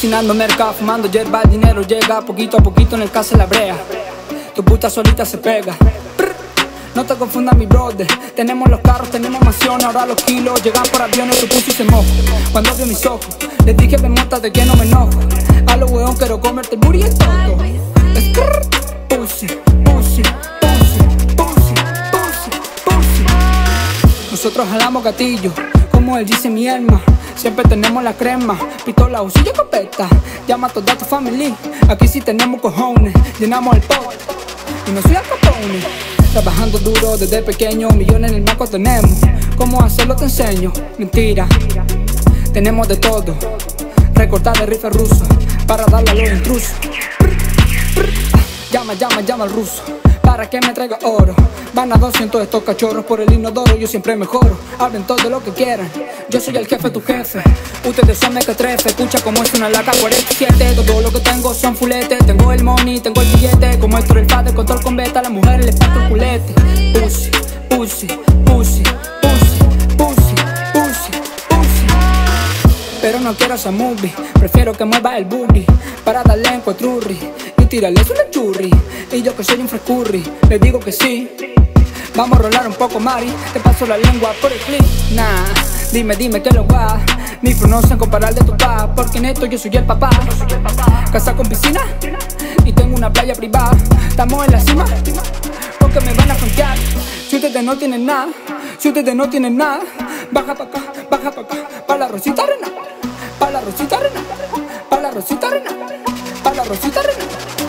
Cocinando merca, fumando hierba, el dinero llega poquito a poquito en el caso de la brea. Tu puta solita se pega. No te confundas mi brother, tenemos los carros, tenemos mansiones, ahora los kilos llegan por aviones, tu pussy se moja. Cuando abrió mis ojos, les dije me montas de que no me enojo. A los huevón quiero comerte el booty y el toto. Pussy, pussy, pussy, pussy, pussy, pussy. Nosotros jalamos gatillo, como él dice mi alma. Siempre tenemos la crema, pistola, usillo, copeta. Llama a toda tu familia, aquí sí tenemos cojones. Llenamos el pot, y no soy Al Capone. Trabajando duro desde pequeño, millones en el banco tenemos. ¿Cómo hacerlo te enseño? Mentira, tenemos de todo. Recortar de rifle ruso, para darle a los intrusos. Llama, llama, llama al ruso, para que me traiga oro. Van a 200 estos cachorros por el inodoro, yo siempre mejoro. Hablen todo lo que quieran, yo soy el jefe, tu jefe. Ustedes son mequetrefe, escucha como es una laca 47. Todo lo que tengo son fuletes, tengo el money, tengo el billete. Como esto el padre, control con beta, a las mujeres les parto el culete. Pussy, pussy, pussy, pussy, pussy, pussy, pussy. Pero no quiero esa movie, prefiero que mueva el booty para darle en cuatrurri y tirarle una churri. Y yo que soy un frescurri, le digo que sí. Vamos a rolar un poco, Mari, te paso la lengua por el clip. Nah, dime, dime que lo va. Mi flow no se compara al de tu papá, porque en esto yo soy el papá. Casa con piscina y tengo una playa privada. Estamos en la cima, porque me van a frontear. Si ustedes no tienen nada, si ustedes no tienen nada, baja pa' acá, baja pa' acá, pa' la Rosita Arena, pa' la Rosita Arena, pa' la Rosita Arena, pa' la Rosita Arena.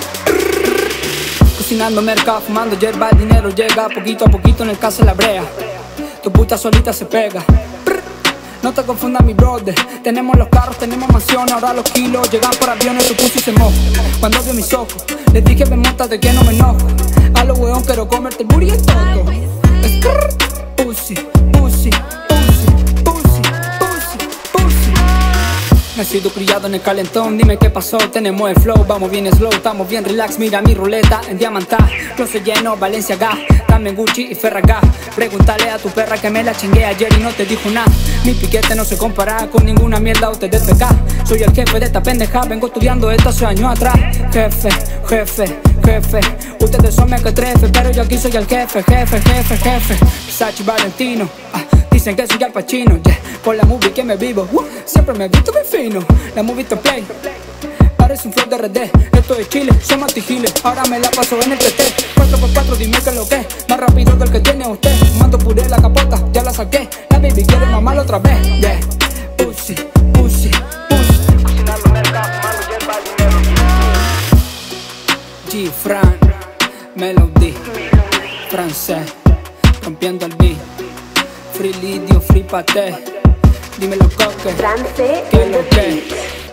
Cocinando merca, fumando hierba, el dinero llega poquito a poquito en el caso de la brea. Tu puta solita se pega. No te confundas mi brother, tenemos los carros, tenemos mansiones, ahora los kilos llegan por aviones, tu pussy se moja. Cuando abrió mis ojos, les dije me montas de que no me enojo. A los huevón quiero comerte el booty y el toto. Pussy, pussy, pussy, pussy, pussy, pussy. Nacido criado en el calentón, dime qué pasó, tenemos el flow, vamos bien slow, estamos bien relax, mira mi ruleta en diamantá. Closet lleno, Balenciaga, también Gucci y Ferragá. Pregúntale a tu perra que me la chingué ayer y no te dijo nada. Mi piquete no se compara con ninguna mierda ustedes PK. Soy el jefe de esta pendeja, vengo estudiando esto hace años atrás. Jefe, jefe, jefe, ustedes son mequetrefe, pero yo aquí soy el jefe, jefe, jefe, jefe. Sachi Valentino, dicen que soy Al Pacino, yeah. Por la movie que me vivo, siempre me he visto bien fino. La movie to play, parece un flow de RD. Esto es Chile, somos tigiles, ahora me la paso en el TT. 4x4, dime que es lo que es, más rápido que el que tiene usted. Mando puré la capota, ya la saqué. La baby quiere mamarla otra vez, yeah. Pussy, pussy, pussy. Cocinando merca, fumando hierba, dinero. G-Fran, Melody, francés, rompiendo el beat. Free Lidio, free paté. Dímelo, coque, France que lo que.